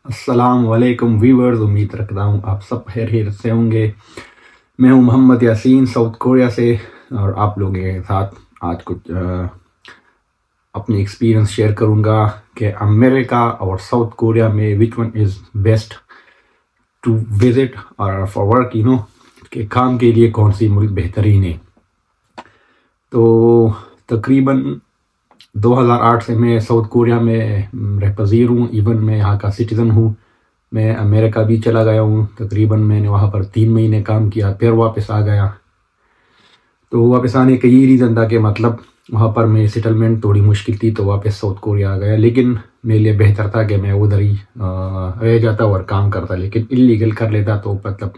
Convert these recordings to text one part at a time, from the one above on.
अस्सलाम वालेकुम व्यूअर्स, उम्मीद रखता हूँ आप सब खैर से होंगे। मैं हूँ मोहम्मद यासीन साउथ कोरिया से और आप लोगों के साथ आज कुछ अपनी एक्सपीरियंस शेयर करूँगा कि अमेरिका और साउथ कोरिया में which one is best to visit और फॉर वर्क कि काम के लिए कौन सी मुल्क बेहतरीन है। तो तकरीबन 2008 से मैं साउथ कोरिया में रह पजीर हूँ। इवन मैं यहाँ का सिटीज़न हूँ। मैं अमेरिका भी चला गया हूँ। तकरीबन मैंने वहाँ पर 3 महीने काम किया, फिर वापस आ गया। तो वापस आने का यही रीज़न था कि मतलब वहाँ पर मैं सेटलमेंट थोड़ी मुश्किल थी, तो वापस साउथ कोरिया आ गया। लेकिन मेरे लिए बेहतर था कि मैं उधर ही रह जाता और काम करता, लेकिन इलीगल कर लेता तो मतलब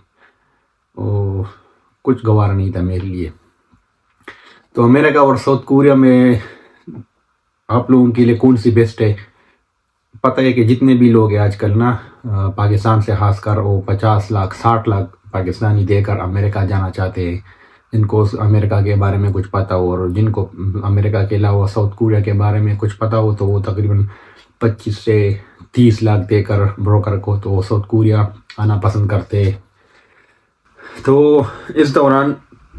कुछ गवारा नहीं था मेरे लिए। तो अमेरिका और साउथ कोरिया में आप लोगों के लिए कौन सी बेस्ट है? पता है कि जितने भी लोग हैं आजकल ना पाकिस्तान से खासकर वो 50 लाख 60 लाख पाकिस्तानी देकर अमेरिका जाना चाहते हैं, जिनको अमेरिका के बारे में कुछ पता हो, और जिनको अमेरिका के अलावा साउथ कोरिया के बारे में कुछ पता हो तो वो तकरीबन 25 से 30 लाख देकर ब्रोकर को तो वो साउथ कोरिया आना पसंद करते हैं। तो इस दौरान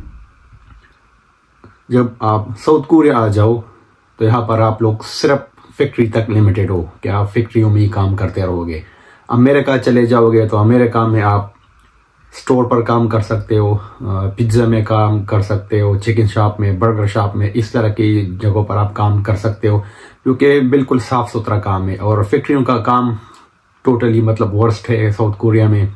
जब आप साउथ कोरिया आ जाओ तो यहाँ पर आप लोग सिर्फ फैक्ट्री तक लिमिटेड हो कि आप फैक्ट्रियों में ही काम करते रहोगे। अमेरिका चले जाओगे तो अमेरिका में आप स्टोर पर काम कर सकते हो, पिज्ज़ा में काम कर सकते हो, चिकन शॉप में, बर्गर शॉप में, इस तरह की जगहों पर आप काम कर सकते हो, जो कि बिल्कुल साफ सुथरा काम है। और फैक्ट्रियों का काम टोटली मतलब वर्स्ट है साउथ कोरिया में।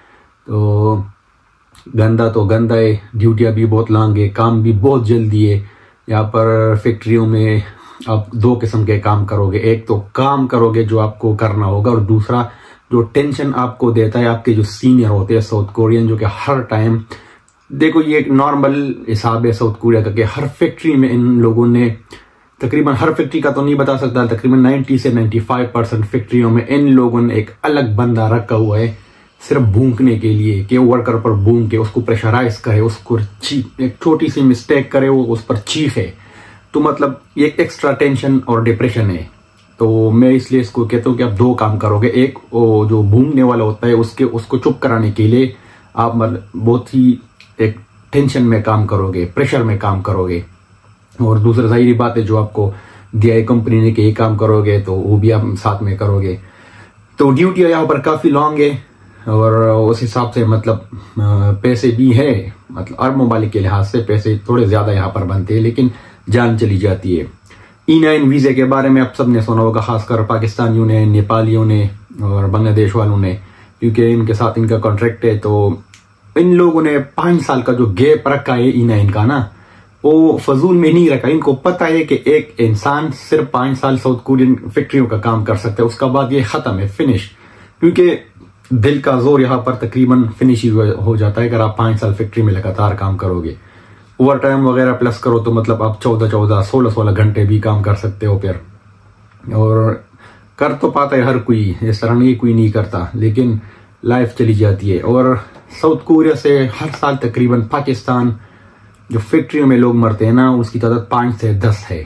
तो गंदा तो गंदा है, ड्यूटियाँ भी बहुत लॉन्ग है, काम भी बहुत जल्दी है। यहाँ पर फैक्ट्रियों में आप 2 किस्म के काम करोगे। एक तो काम करोगे जो आपको करना होगा, और दूसरा जो टेंशन आपको देता है आपके जो सीनियर होते हैं साउथ कोरियन, जो कि हर टाइम, देखो ये एक नॉर्मल हिसाब है साउथ कोरिया का कि हर फैक्ट्री में इन लोगों ने, तकरीबन हर फैक्ट्री का तो नहीं बता सकता, तकरीबन 90 से 95% फैक्ट्रियों में इन लोगों ने एक अलग बंदा रखा हुआ है सिर्फ भूंकने के लिए, कि वर्कर पर भूंक के उसको प्रेशराइज करे, उसको एक छोटी सी मिस्टेक करे वो उस पर चीखे। तो मतलब ये एक्स्ट्रा टेंशन और डिप्रेशन है। तो मैं इसलिए इसको कहता हूँ कि आप 2 काम करोगे। एक वो जो भूंकने वाला होता है उसको चुप कराने के लिए आप मतलब बहुत ही एक टेंशन में काम करोगे, प्रेशर में काम करोगे। और दूसरा जाहिर बात है जो आपको दिया है कंपनी ने कि ये काम करोगे तो वो भी आप साथ में करोगे। तो ड्यूटी यहाँ पर काफ़ी लॉन्ग है और उस हिसाब से मतलब पैसे भी है, मतलब अर्ब ममालिक के लिहाज से पैसे थोड़े ज़्यादा यहाँ पर बनते हैं, लेकिन जान चली जाती है। E9 वीज़े के बारे में आप सबने सुना होगा, खासकर पाकिस्तानियों ने, नेपालियों ने और बांग्लादेश वालों ने, क्योंकि इनके साथ इनका कॉन्ट्रैक्ट है। तो इन लोगों ने 5 साल का जो गैप रखा है E9 का ना, वो फजूल में नहीं रखा। इनको पता है कि एक इंसान सिर्फ 5 साल साउथ कोरियन फैक्ट्रियों का काम कर सकता है, उसका बाद ये खत्म है, फिनिश। क्योंकि दिल का जोर यहाँ पर तकरीबन फिनिश ही हो जाता है अगर आप 5 साल फैक्ट्री में लगातार काम करोगे। ओवर टाइम वगैरह प्लस करो तो मतलब आप 14-14, 16-16 घंटे भी काम कर सकते हो फिर। और कर तो पाता है हर कोई, इस तरह नहीं कोई नहीं करता, लेकिन लाइफ चली जाती है। और साउथ कोरिया से हर साल तकरीबन पाकिस्तान जो फैक्ट्रियों में लोग मरते हैं ना, उसकी तादाद 5 से 10 है।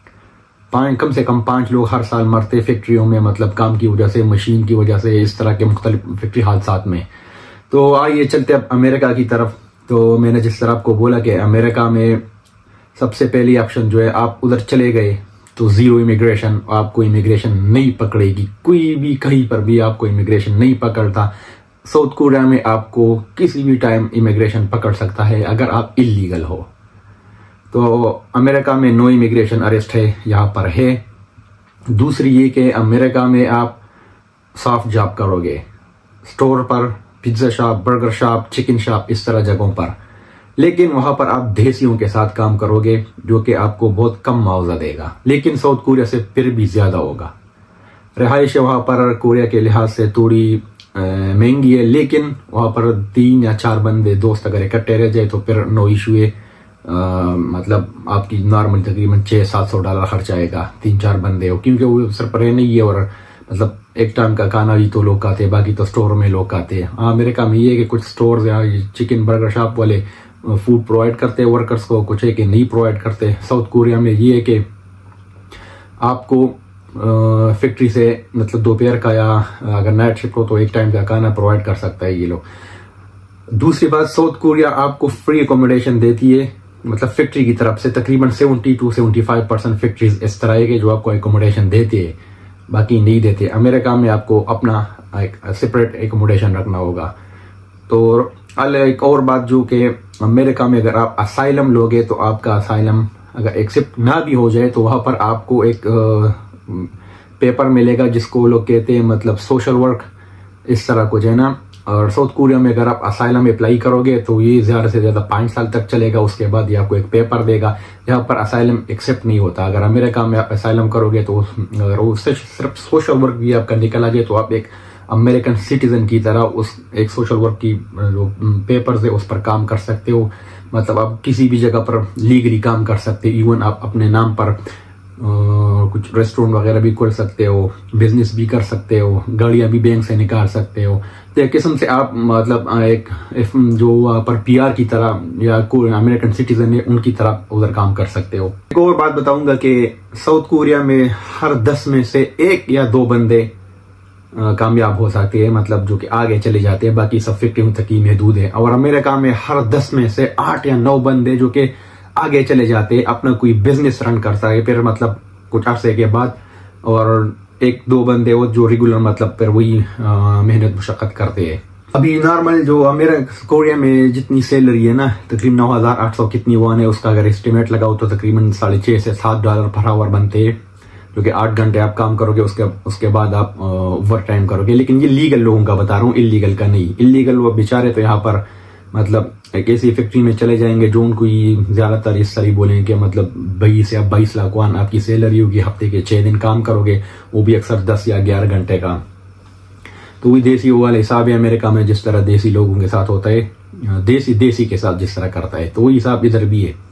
कम से कम 5 लोग हर साल मरते फैक्ट्रियों में, मतलब काम की वजह से, मशीन की वजह से, इस तरह के मुख्तलिफ फैक्ट्री हादसात में। तो आइए चलते अब अमेरिका की तरफ। तो मैंने जिस तरह आपको बोला कि अमेरिका में सबसे पहली ऑप्शन जो है, आप उधर चले गए तो ज़ीरो इमिग्रेशन, आपको इमिग्रेशन नहीं पकड़ेगी, कोई भी कहीं पर भी आपको इमिग्रेशन नहीं पकड़ता। साउथ कोरिया में आपको किसी भी टाइम इमिग्रेशन पकड़ सकता है अगर आप इलीगल हो। तो अमेरिका में नो इमिग्रेशन अरेस्ट है यहाँ पर है। दूसरी ये कि अमेरिका में आप सॉफ्ट जॉब करोगे, स्टोर पर, pizza shop, burger shop, chicken shop, इस तरह जगहों पर, लेकिन वहाँ पर आप देसियों के साथ काम करोगे जो कि आपको बहुत कम मुआवजा देगा, लेकिन साउथ कोरिया से फिर भी ज़्यादा होगा। रिहाइश वहाँ पर कोरिया के लिहाज से थोड़ी महंगी है, लेकिन वहाँ पर 3 या 4 बंदे दोस्त अगर इकट्ठे रह जाए तो फिर नो इशू है। मतलब आपकी नॉर्मल तकरीबन $600-700 खर्च आएगा 3-4 बंदे हो, क्योंकि वो सिर्फ रहने ही है, और मतलब एक टाइम का खाना ही तो लोग खाते हैं, बाकी तो स्टोर में लोग खाते हैं। अमेरिका में ये है कि कुछ स्टोर या चिकन बर्गर शॉप वाले फूड प्रोवाइड करते हैं वर्कर्स को, कुछ है कि नहीं प्रोवाइड करते। साउथ कोरिया में ये है कि आपको फैक्ट्री से मतलब दोपहर का या अगर नाइट शिफ्ट हो तो एक टाइम का खाना प्रोवाइड कर सकता है ये लोग। दूसरी बात, साउथ कोरिया आपको फ्री अकोमोडेशन देती है, मतलब फैक्ट्री की तरफ से तकरीबन 70 to 75% फैक्ट्रीज इस तरह के जो आपको अकोमोडेशन देते हैं, बाकी नहीं देते। अमेरिका में आपको अपना एक सेपरेट एकोमोडेशन रखना होगा। तो एक और बात जो कि अमेरिका में अगर आप असाइलम लोगे तो आपका असाइलम अगर एक्सेप्ट ना भी हो जाए तो वहां पर आपको एक पेपर मिलेगा जिसको लोग कहते हैं मतलब सोशल वर्क, इस तरह कुछ है ना। और साउथ कोरिया में अगर आप असाइलम अप्लाई करोगे तो ये ज्यादा से ज्यादा 5 साल तक चलेगा, उसके बाद ये आपको एक पेपर देगा। यहाँ पर असाइलम एक्सेप्ट नहीं होता। अगर अमेरिका में आप असाइलम करोगे तो अगर उससे सिर्फ सोशल वर्क भी आपका निकल आ जाए तो आप एक अमेरिकन सिटीजन की तरह उस एक सोशल वर्क की जो पेपर्स है उस पर काम कर सकते हो। मतलब आप किसी भी जगह पर लीगली काम कर सकते हो। इवन आप अपने नाम पर कुछ रेस्टोरेंट वगैरह भी खोल सकते हो, बिजनेस भी कर सकते हो, गाड़ियां भी बैंक से निकाल सकते हो। तो एक किस्म से आप मतलब एक जो पर पीआर की तरह या कोई अमेरिकन सिटीजन है उनकी तरह उधर काम कर सकते हो। एक और बात बताऊंगा कि साउथ कोरिया में हर 10 में से 1 या 2 बंदे कामयाब हो सकते हैं, मतलब जो कि आगे चले जाते हैं, बाकी सब फैक्ट्रियों तक ही महदूद है। और अमेरिका में हर 10 में से 8 या 9 बंदे जो कि आगे चले जाते हैं, अपना कोई बिजनेस रन करता है फिर मतलब कुछ अरसे के बाद, और 1-2 बंदे हो जो रेगुलर मतलब फिर वही मेहनत मुशक्कत करते हैं। अभी नॉर्मल जो अमेरिका कोरिया में जितनी सैलरी है ना, तकरीबन 9,800 कितनी वन है, उसका अगर एस्टिमेट लगाओ तो तकरीबन $6.5 से $7 पर आवर बनते हैं, जो कि 8 घंटे आप काम करोगे, उसके बाद आप ओवर टाइम करोगे। लेकिन ये लीगल लोगों का बता रहा हूँ, इलीगल का नहीं। इलीगल वो बेचारे तो यहाँ पर मतलब एक ऐसी फैक्ट्री में चले जाएंगे जो उनको ज्यादातर इस तरह बोलेंगे कि मतलब 20 या 22 लाख वन आपकी सैलरी होगी, हफ्ते के 6 दिन काम करोगे, वो भी अक्सर 10 या 11 घंटे का। तो वही देसी वाला हिसाब है अमेरिका में, जिस तरह देसी लोगों के साथ होता है, देसी के साथ जिस तरह करता है, तो वही हिसाब इधर भी है।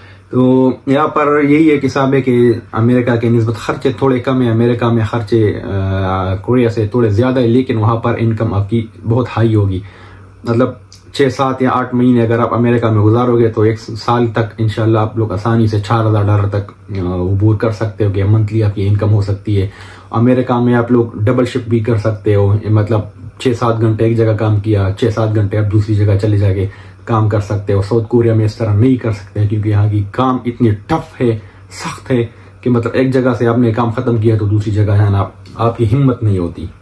तो यहाँ पर यही एक हिसाब है कि अमेरिका के निस्बत खर्चे थोड़े कम है। अमेरिका में खर्चे कोरिया से थोड़े ज्यादा है, लेकिन वहां पर इनकम आपकी बहुत हाई होगी। मतलब 6, 7 या 8 महीने अगर आप अमेरिका में गुजारोगे तो 1 साल तक इंशाल्लाह आप लोग आसानी से $4,000 तक अबूर कर सकते हो कि मंथली आपकी इनकम हो सकती है। अमेरिका में आप लोग डबल शिफ्ट भी कर सकते हो, मतलब 6-7 घंटे एक जगह काम किया, 6-7 घंटे आप दूसरी जगह चले जाके काम कर सकते हो। साउथ कोरिया में इस तरह नहीं कर सकते क्योंकि यहाँ की काम इतनी टफ है, सख्त है कि मतलब एक जगह से आपने काम खत्म किया तो दूसरी जगह जाना आपकी हिम्मत नहीं होती।